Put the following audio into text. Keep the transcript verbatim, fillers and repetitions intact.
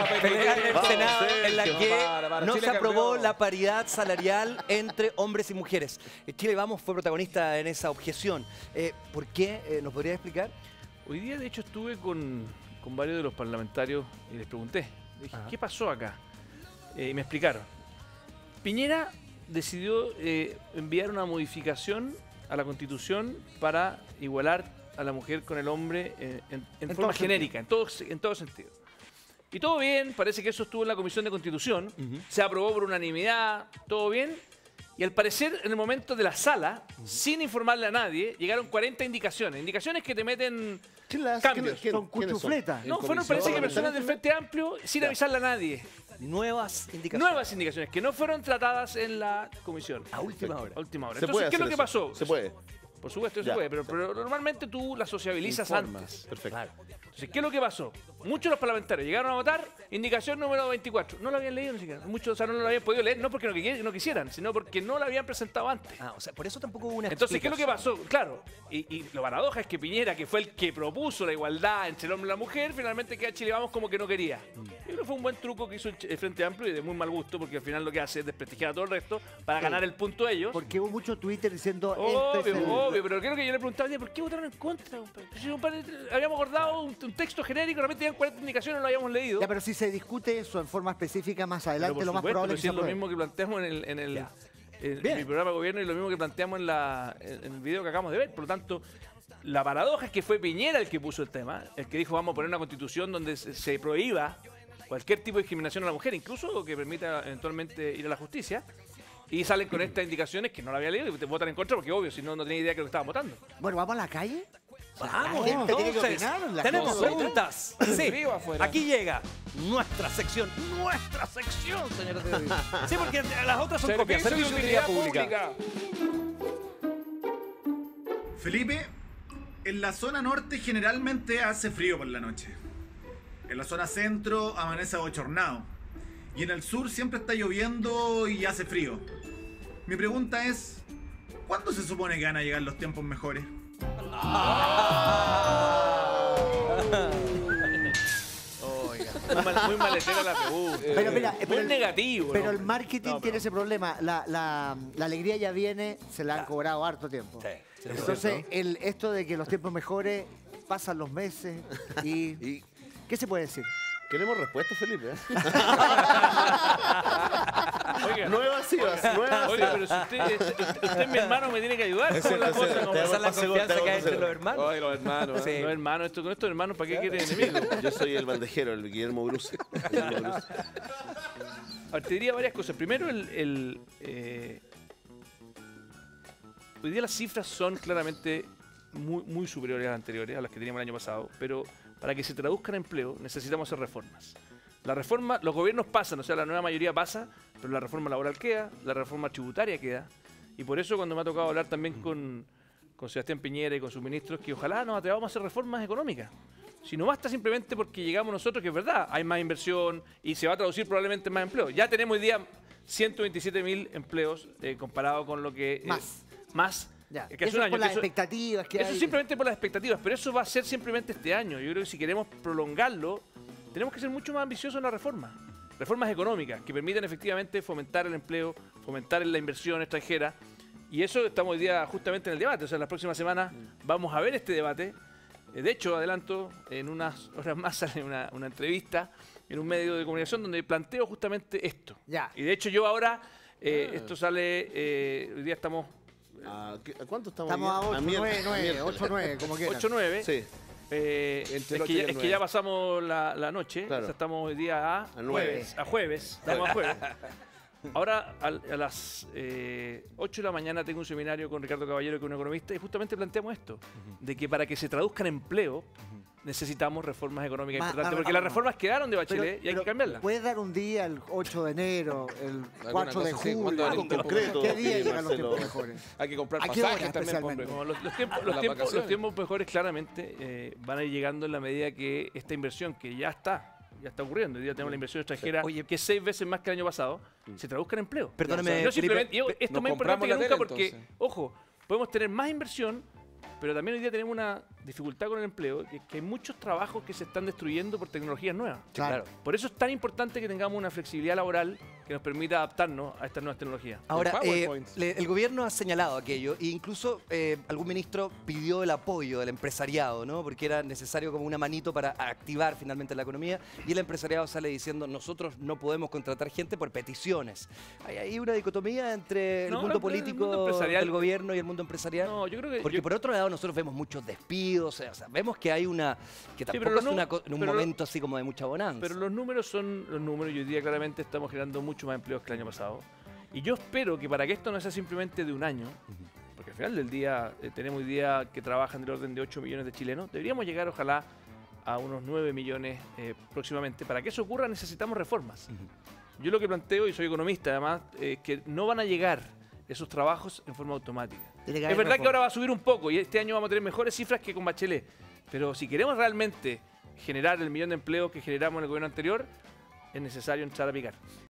pelea en el Vamos, Senado en la Sergio, que para, para, no Chile se aprobó campeón. la paridad salarial entre hombres y mujeres. Eh, Chile Vamos fue protagonista en esa objeción. Eh, ¿Por qué? Eh, ¿Nos podría explicar? Hoy día, de hecho, estuve con, con varios de los parlamentarios y les pregunté, dije, Ajá. ¿qué pasó acá? Eh, y me explicaron. Piñera decidió eh, enviar una modificación a la Constitución para igualar a la mujer con el hombre eh, en, en En forma todo genérica, en todo, en todo sentido. Y todo bien, parece que eso estuvo en la Comisión de Constitución, Ujú. se aprobó por unanimidad, todo bien. Y al parecer, en el momento de la sala, sin informarle a nadie, llegaron cuarenta indicaciones. Indicaciones que te meten ¿Quién las- cambios. quién- quién- Son quiénes cuchufletas. ¿En No, fueron parece que comisión? personas del Frente Amplio sin avisarle a nadie. Nuevas indicaciones. Nuevas indicaciones que no fueron tratadas en la comisión. A última hora. A última hora. Se puede Entonces, ¿qué es lo hacer que eso. pasó? Se puede. Por supuesto, se Ya. puede, pero, pero normalmente tú la sociabilizas Informas. antes. Perfecto. Entonces, ¿qué es lo que pasó? Muchos de los parlamentarios llegaron a votar, indicación número veinticuatro. No lo habían leído ni siquiera. Muchos, o sea, no lo habían podido leer, no porque no, qui- no quisieran, sino porque no lo habían presentado antes. Ah, o sea, por eso tampoco hubo una Entonces, ¿qué es lo que explicación. pasó? Claro, y, y lo paradoja es que Piñera, que fue el que propuso la igualdad entre el hombre y la mujer, finalmente queda Chile Vamos como que no quería. Yo creo que fue un buen truco que hizo el Ch- el Frente Amplio y de muy mal gusto, porque al final lo que hace es desprestigiar a todo el resto para ganar el punto de ellos. Porque hubo mucho Twitter diciendo Obvio, este es el- obvio, pero creo que yo le preguntaba, "Oye, ¿por qué votaron en contra, compadre? Si, compadre, habíamos acordado un, un texto genérico, realmente tenían cuarenta indicaciones, no lo habíamos leído. Ya, pero si se discute eso en forma específica más Pero adelante, por lo más supuesto, probable pero es si que es se lo apruebe. mismo que planteamos en, el, en, el, Ya. en Bien. mi programa de gobierno y lo mismo que planteamos en, la, en el video que acabamos de ver. Por lo tanto, la paradoja es que fue Piñera el que puso el tema, el que dijo vamos a poner una constitución donde se, se prohíba cualquier tipo de discriminación a la mujer, incluso que permita eventualmente ir a la justicia. Y salen con estas indicaciones que no la había leído y te votan en contra porque obvio, si no, no tenía idea de lo que estaban votando. Bueno, ¿vamos a la calle? Vamos, La gente tiene que entonces, opinar en la tenemos cosa. preguntas. Sí, Frío afuera. aquí llega nuestra sección. Nuestra sección, señores de hoy. Sí, porque las otras son copias. Servicio de utilidad pública. Felipe, en la zona norte generalmente hace frío por la noche. En la zona centro amanece abochornado. Y en el sur siempre está lloviendo y hace frío. Mi pregunta es, ¿cuándo se supone que van a llegar los tiempos mejores? Muy, mal, muy maletera la pregunta. Pero mira, muy pero el- negativo. Pero ¿no? el marketing No, pero- tiene ese problema. La, la- la alegría ya viene, se la han cobrado harto tiempo. Sí, sí, Entonces, el, esto de que los tiempos mejores, pasan los meses y... Y ¿Qué se puede decir? queremos respuestas, Felipe. ¿eh? Oiga, Nuevas IVAs, nuevas oiga, IVAs. pero si usted, usted, usted es mi hermano, me tiene que ayudar. Ese- ¿Cómo es la ese- cosa? te ¿Cómo- vamos Esa es la a pasar- confianza te que hay vamos a entre los hacer- hermanos. Ay, los hermanos. Sí. ¿eh? No, hermano, esto, con estos hermanos, ¿para qué quiere enemigo? Yo soy el bandejero, el Guillermo Bruce. Guillermo Bruce. A ver, te diría varias cosas. Primero, el, el, eh, hoy día las cifras son claramente muy, muy superiores a las anteriores, a las que teníamos el año pasado, pero para que se traduzcan en empleo necesitamos hacer reformas. La reforma, los gobiernos pasan, o sea, la nueva mayoría pasa, pero la reforma laboral queda, la reforma tributaria queda, y por eso cuando me ha tocado hablar también con, con Sebastián Piñera y con sus ministros, que ojalá nos atrevamos a hacer reformas económicas. Si no basta simplemente porque llegamos nosotros, que es verdad, hay más inversión y se va a traducir probablemente en más empleo. Ya tenemos hoy día ciento veintisiete mil empleos eh, comparado con lo que... eh, Más. más. Ya. eh, que hace Eso un es año. por que las eso- expectativas que eso hay. simplemente por las expectativas, pero eso va a ser simplemente este año. Yo creo que si queremos prolongarlo, tenemos que ser mucho más ambiciosos en la reforma. Reformas económicas que permitan efectivamente fomentar el empleo, fomentar la inversión extranjera. Y eso estamos hoy día justamente en el debate. O sea, en las próximas semanas vamos a ver este debate. Eh, De hecho, adelanto, en unas horas más sale una, una entrevista en un medio de comunicación donde planteo justamente esto. Ya. Y de hecho yo ahora, eh, esto sale, eh, hoy día estamos ¿A qué- a cuánto estamos? Estamos a hoy día? ocho, miércoles, nueve, nueve, miércoles. ocho, nueve, como quieran. ocho nueve. Sí. Eh, Entre es, el ocho que y ya, el es que nueve. ya pasamos la, la noche, Claro. o sea, estamos hoy día a, A nueve. jueves. A jueves, estamos a jueves. Ahora al- a, las eh, ocho de la mañana tengo un seminario con Ricardo Caballero, que es un economista, y justamente planteamos esto, de que para que se traduzca en empleo necesitamos reformas económicas Ma- importantes, ma- porque las reformas quedaron de Pero- Bachelet y hay pero que cambiarlas. ¿Puedes dar un día, el ocho de enero, el cuatro de cosa así? julio? ¿Cuándo van a Algo un tiempo concreto, ¿Qué día sí, llegan los Marcelo. tiempos mejores? Hay que comprar ¿A qué hora pasajes también, hombre. especialmente? No, los, los tiempos, los, Las tiempos, los vacaciones. tiempos mejores claramente eh, van a ir llegando en la medida que esta inversión, que ya está, ya está ocurriendo, hoy día tenemos la inversión extranjera, Oye, que es seis veces más que el año pasado, se traduzca en empleo. Perdóname, No Felipe, simplemente, y esto es nos más importante compramos que la nunca tele, porque, entonces. ojo, podemos tener más inversión pero también hoy día tenemos una dificultad con el empleo, que es que hay muchos trabajos que se están destruyendo por tecnologías nuevas. Claro. Por eso es tan importante que tengamos una flexibilidad laboral que nos permita adaptarnos a estas nuevas tecnologías. Ahora, eh, PowerPoint. le- el gobierno ha señalado aquello e incluso eh, algún ministro pidió el apoyo del empresariado, ¿no? Porque era necesario como una manito para activar finalmente la economía y el empresariado sale diciendo nosotros no podemos contratar gente por peticiones. Hay ahí una dicotomía entre No, el mundo el- el político mundo empresarial- del gobierno y el mundo empresarial. No, yo creo que... Porque yo- por otro lado nosotros vemos muchos despidos, o sea, vemos que hay una que pero tampoco los es una nu- co- en un pero lo- momento así como de mucha bonanza. Pero los números son los números y hoy día claramente estamos generando mucho más empleos que el año pasado. Y yo espero que para que esto no sea simplemente de un año, porque al final del día eh, tenemos hoy día que trabajan del orden de ocho millones de chilenos, deberíamos llegar ojalá a unos nueve millones eh, próximamente. Para que eso ocurra necesitamos reformas. Yo lo que planteo, y soy economista además, es que no van a llegar esos trabajos en forma automática. Tiene que Es haber verdad que reforma. ahora va a subir un poco y este año vamos a tener mejores cifras que con Bachelet. Pero si queremos realmente generar el millón de empleos que generamos en el gobierno anterior, es necesario entrar a picar.